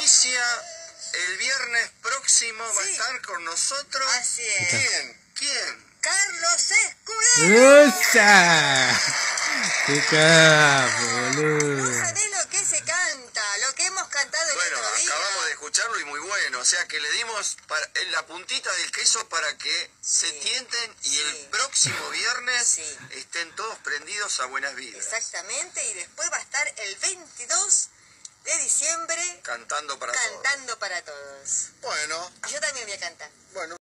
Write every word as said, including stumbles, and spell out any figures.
primicia, el viernes próximo va a Sí. estar con nosotros. Así es. ¿Quién? ¿Quién? Carlos Escudero. ¡Esa! ¡Qué capo, No boludo! sabés lo que se canta, lo que hemos cantado el Bueno, otro día. acabamos de escucharlo y muy bueno. O sea que le dimos para- en la puntita del queso para que se Sí. tienten y Sí. el próximo viernes Sí. estén todos prendidos a buenas vidas. Exactamente, y después va a estar el veintidós de diciembre Cantando para todos. cantando para todos. Bueno, Yo también voy a cantar. bueno.